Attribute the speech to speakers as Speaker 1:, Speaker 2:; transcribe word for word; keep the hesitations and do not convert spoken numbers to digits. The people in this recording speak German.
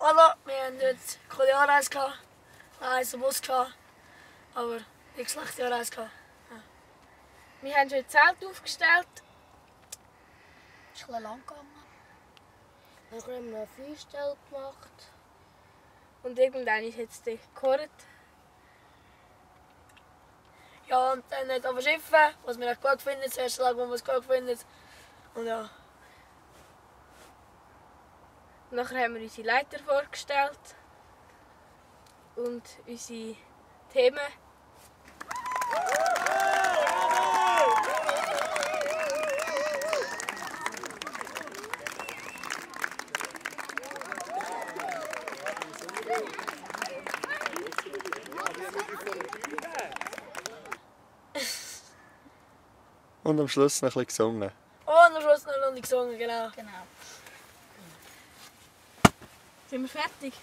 Speaker 1: Also, wir haben dort keine Jahrreise gehabt, einen Bus gehabt, aber nicht schlechte Jahrreise gehabt. Ja.
Speaker 2: Wir haben schon ein Zelt aufgestellt.
Speaker 1: Es ist ein bisschen lang gegangen.
Speaker 3: Dann haben wir eine Feuerstelle gemacht.
Speaker 2: Und irgendwann ist jetzt gekocht.
Speaker 1: Ja, und dann nicht auf dem Schiff, was wir echt gut finden, das erste Tag, wo wir es gut finden. Und ja.
Speaker 2: Nachher haben wir unsere Leiter vorgestellt. Und unsere Themen.
Speaker 4: Und am Schluss noch ein bisschen gesungen.
Speaker 1: Und am Schluss noch eine Runde gesungen, genau.
Speaker 3: Genau.
Speaker 2: Sind wir fertig?